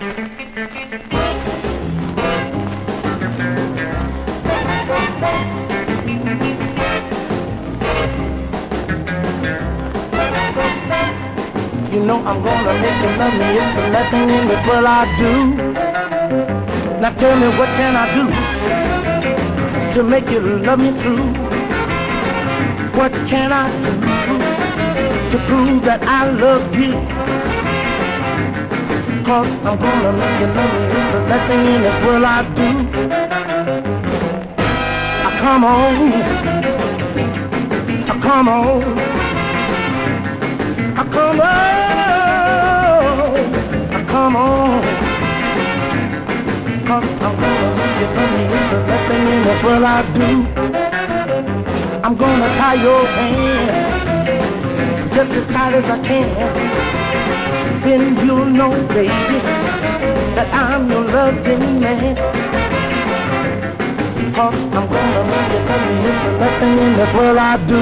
You know I'm gonna make you love me. It's the last thing in this world I do. Now tell me, what can I do to make you love me true? What can I do to prove that I love you? 'Cause I'm gonna make you love me. It's the last thing in this world I do. Come on, come on, come on, come on. 'Cause I'm gonna make you love me. It's the last thing in this world I do. I'm gonna tie your hand just as tight as I can. Then you'll know, baby, that I'm your loving man. 'Cause I'm gonna make you love me. It's the last thing in this world I do.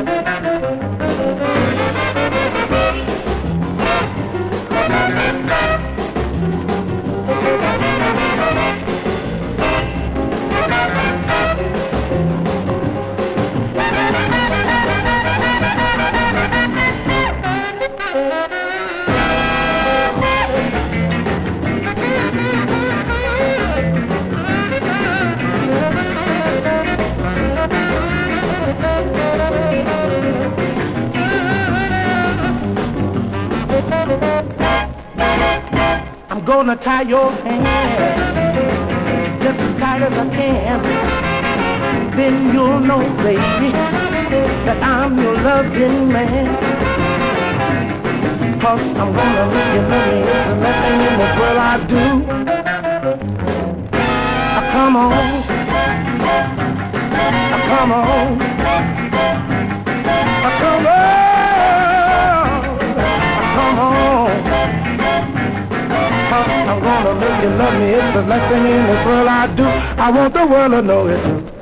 I'm gonna tie your hand just as tight as I can. Then you'll know, baby, that I'm your loving man. 'Cause I'm gonna make you love me. It's the last thing in this world I do. Come on, come on, come on, come on. I'm gonna make you love me. It's the last thing in this world I do. I want the world to know it too.